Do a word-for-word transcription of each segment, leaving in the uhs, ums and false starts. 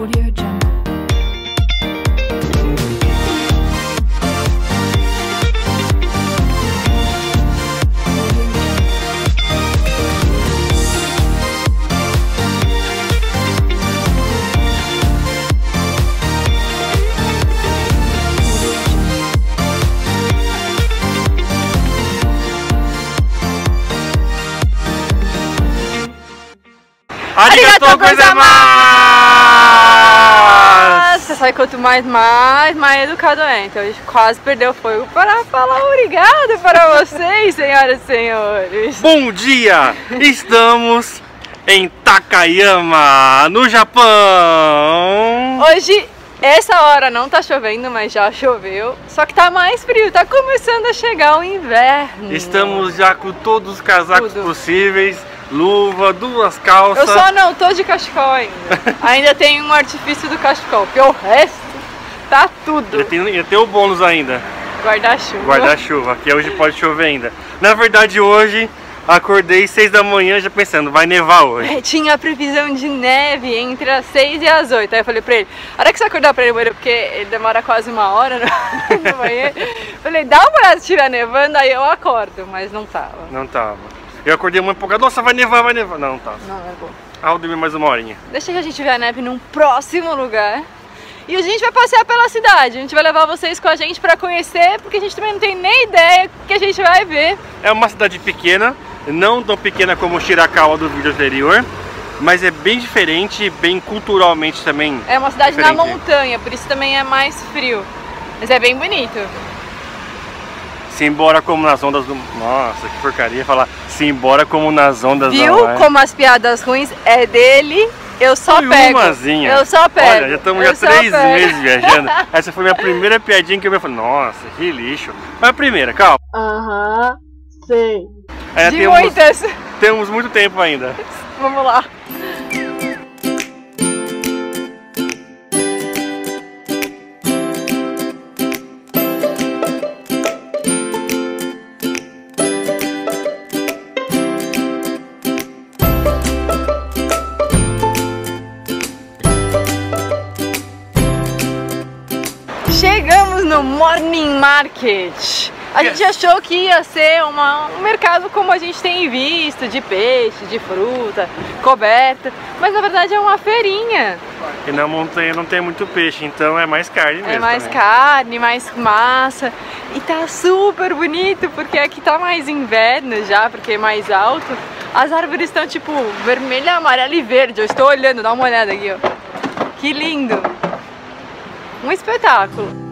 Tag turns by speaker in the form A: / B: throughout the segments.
A: Audio Jungle.
B: Arigatou gozaimasu!
C: Você sabe quanto mais, mais, mais educado é. Então a gente quase perdeu o fogo para falar obrigado para vocês, senhoras e senhores.
B: Bom dia! Estamos em Takayama, no Japão.
C: Hoje, essa hora não tá chovendo, mas já choveu. Só que tá mais frio, tá começando a chegar o inverno.
B: Estamos já com todos os casacos
C: Tudo.
B: possíveis. Luva, duas calças.
C: Eu só não tô de cachecol ainda. Ainda tem um artifício do cachecol, porque o resto tá tudo.
B: Já tem, já tem o bônus ainda.
C: Guarda-chuva.
B: Guarda-chuva, que hoje pode chover ainda. Na verdade, hoje acordei seis da manhã já pensando, vai nevar hoje.
C: É, tinha a previsão de neve entre as seis e as oito. Aí eu falei pra ele, a hora que você acordar pra ele no banheiro, porque ele demora quase uma hora no, no banheiro. Falei, dá uma olhada se estiver nevando, aí eu acordo, mas não tava.
B: Não tava. Eu acordei muito empolgado, nossa, vai nevar, vai nevar. Não, não tá.
C: Não, é bom.
B: Ah, vou dormir mais uma horinha.
C: Deixa que a gente ver a neve num próximo lugar. E a gente vai passear pela cidade. A gente vai levar vocês com a gente pra conhecer, porque a gente também não tem nem ideia do que a gente vai ver.
B: É uma cidade pequena, não tão pequena como Shirakawa do vídeo anterior, mas é bem diferente, bem culturalmente também.
C: É uma cidade
B: diferente.
C: na montanha, por isso também é mais frio. Mas é bem bonito.
B: Se embora como nas ondas do... Nossa, que porcaria falar. Se embora como nas ondas do...
C: Viu como as piadas ruins é dele? Eu só
B: foi
C: pego.
B: Umazinha.
C: Eu só pego.
B: Olha, já estamos já
C: Eu só
B: três
C: pego.
B: meses viajando. Essa foi minha primeira piadinha que eu me falei, nossa, que lixo. Mas a primeira, calma.
C: Aham, sei.
B: Ainda
C: De
B: temos,
C: muitas.
B: temos muito tempo ainda.
C: Vamos lá. Chegamos no Morning Market. A
B: Yes.
C: gente achou que ia ser uma, um mercado como a gente tem visto, de peixe, de fruta, coberta, mas na verdade é uma feirinha.
B: E na montanha não tem muito peixe, então é mais carne mesmo.
C: É mais
B: também.
C: carne, mais massa. E tá super bonito, porque aqui tá mais inverno já, porque é mais alto. As árvores estão tipo vermelha, amarela e verde. Eu estou olhando, dá uma olhada aqui, ó. Que lindo! Um espetáculo.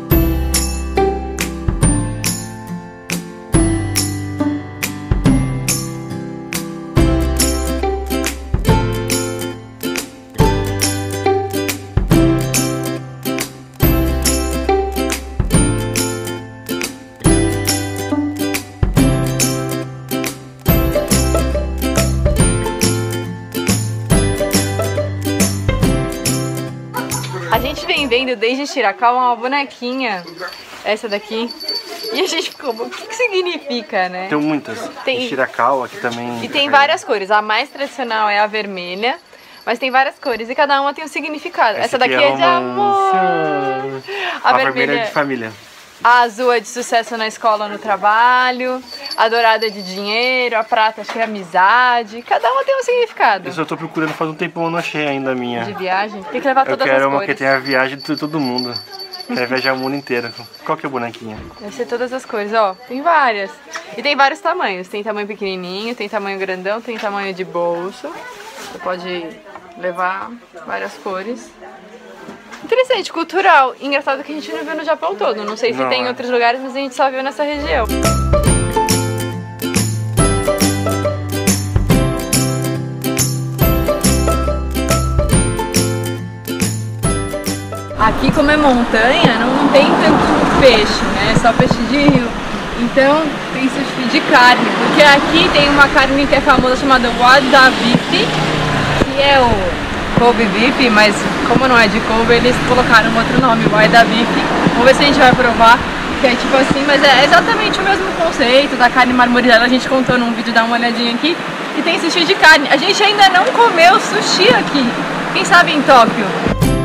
C: A gente vem vendo desde Shirakawa uma bonequinha, essa daqui, e a gente ficou, o que que significa, né?
B: Tem muitas.
C: Tem-
B: Tem Shirakawa aqui também.
C: E tem várias cores, a mais tradicional é a vermelha, mas tem várias cores e cada uma tem um significado. Essa, daqui é de amor,
B: A, a vermelha é de família.
C: a azul é de sucesso na escola, no trabalho, a dourada é de dinheiro, a prata acho que é amizade, cada uma tem um significado.
B: Eu só tô procurando faz um tempo, eu não achei ainda a minha.
C: De viagem, tem que levar
B: Eu
C: todas as
B: quero uma
C: cores.
B: que tenha a viagem de todo mundo. Quero viajar o mundo inteiro. Qual que é a bonequinha?
C: Deve ser todas as cores, ó. Tem várias. E tem vários tamanhos. Tem tamanho pequenininho, tem tamanho grandão, tem tamanho de bolso. Você pode levar várias cores. Interessante, cultural. Engraçado que a gente não vê no Japão todo. Não sei se
B: Não,
C: tem em
B: é.
C: outros lugares, mas a gente só viu nessa região. Aqui, como é montanha, não tem tanto peixe, né? É só peixe de rio. Então tem sushi de carne, porque aqui tem uma carne que é famosa chamada wadabifi, que é o Kobe beef, mas como não é de Kobe, eles colocaram um outro nome, wadabifi. Vamos ver se a gente vai provar, que é tipo assim, mas é exatamente o mesmo conceito da carne marmorizada, a gente contou num vídeo, dá uma olhadinha aqui. E tem sushi de carne. A gente ainda não comeu sushi aqui, quem sabe em Tóquio.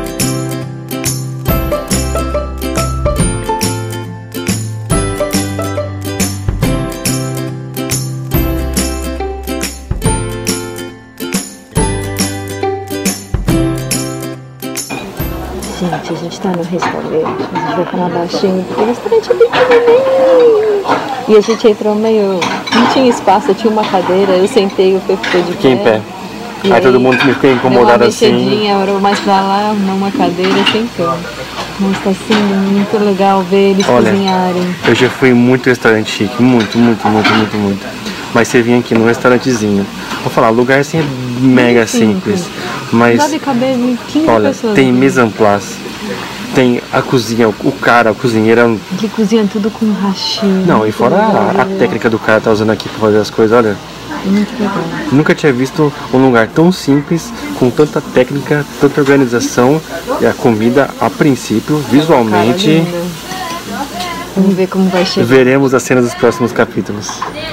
C: Gente, a gente tá no restaurante, a gente vai falar baixinho, porque o restaurante é bem pequenininho. E a gente entrou meio... não tinha espaço, tinha uma cadeira, eu sentei, o Fê ficou de pé.
B: Fiquei em pé. Aí, aí todo mundo ficou incomodado assim.
C: Deu uma mexidinha, orou mais pra lá, numa cadeira, sem cama. Mas tá sendo muito legal ver eles Olha, cozinharem.
B: Eu já fui em muito restaurante chique, muito, muito, muito, muito, muito. Mas você vinha aqui num restaurantezinho. Vou falar, o lugar assim é mega simples. simples mas
C: deve caber quinze
B: olha,
C: pessoas.
B: Tem mise en place, tem a cozinha, o cara, o cozinheiro.
C: Ele cozinha tudo com rachinho.
B: Não, e fora a, a técnica do cara tá usando aqui pra fazer as coisas, olha.
C: Muito legal.
B: Nunca tinha visto um lugar tão simples, com tanta técnica, tanta organização. E a comida, a princípio, visualmente.
C: Vamos ver como vai chegar.
B: Veremos as cenas dos próximos capítulos.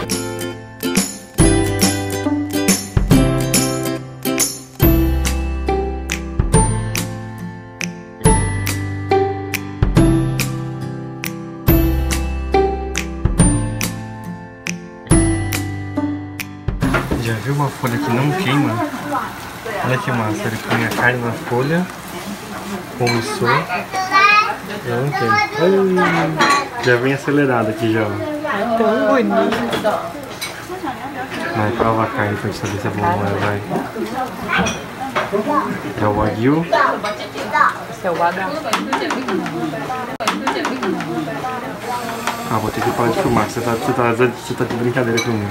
B: Já viu uma folha que não queima? Olha que massa, ele põe a carne na folha, começou, ela não queima. Ai, já vem acelerado aqui já.
C: Tão bonito.
B: Vai, prova a carne pra gente saber se é bom ou não, vai. É o Wagyu.
C: Esse é o Wagyu.
B: Ah, vou ter que parar de filmar, você tá, você tá, você tá de brincadeira comigo.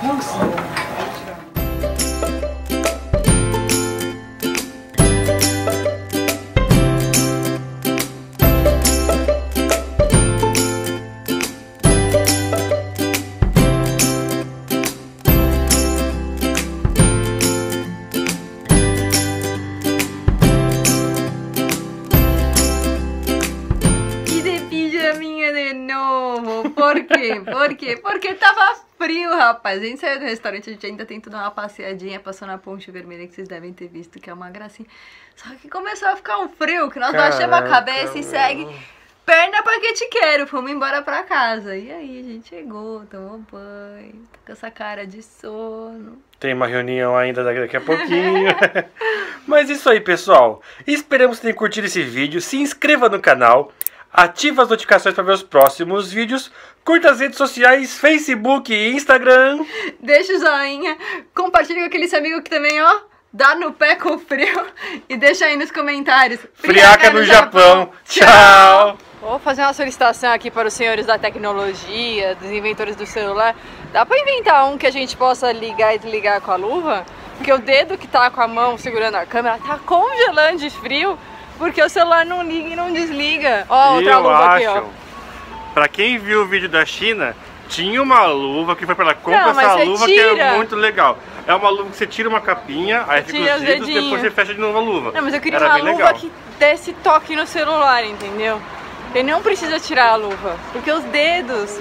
C: Por quê? Por quê? Porque tava frio, rapaz. A gente saiu do restaurante, a gente ainda tentou dar uma passeadinha, passou na Ponte Vermelha, que vocês devem ter visto, que é uma gracinha. Só que começou a ficar um frio, que nós baixamos a cabeça e segue perna pra que te quero. Fomos embora pra casa. E aí, a gente chegou, tomou banho, tá com essa cara de sono.
B: Tem uma reunião ainda daqui a pouquinho. Mas isso aí, pessoal. Esperamos que tenham curtido esse vídeo. Se inscreva no canal. Ative as notificações para ver os próximos vídeos. Curta as redes sociais, Facebook e Instagram.
C: Deixa o joinha. Compartilha com aquele seu amigo que também, ó, dá no pé com frio. E deixa aí nos comentários.
B: Friaca, Friaca no, no Japão. Japão. Tchau.
C: Vou fazer uma solicitação aqui para os senhores da tecnologia, dos inventores do celular. Dá para inventar um que a gente possa ligar e desligar com a luva? Porque o dedo que tá com a mão segurando a câmera tá congelando de frio. Porque o celular não liga e não desliga. Ó, outra
B: eu
C: luva
B: acho,
C: aqui, ó.
B: Pra quem viu o vídeo da China, tinha uma luva que foi pra lá. Compra
C: não,
B: essa luva
C: tira.
B: que é muito legal. É uma luva que você tira uma capinha, aí fica os dedos, depois você fecha de novo a luva.
C: Não, mas eu queria
B: Era
C: uma
B: bem
C: luva
B: legal.
C: que desse toque no celular, entendeu? Ele não precisa tirar a luva. Porque os dedos...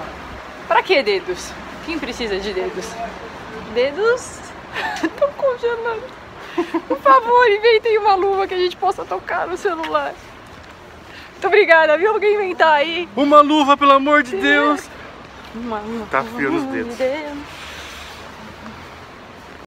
C: Pra que dedos? Quem precisa de dedos? Dedos estão congelando. Por favor, inventem uma luva que a gente possa tocar no celular. Muito obrigada, viu? Alguém inventar aí.
B: Uma luva, pelo amor de Deus.
C: Uma luva.
B: Tá frio nos dedos.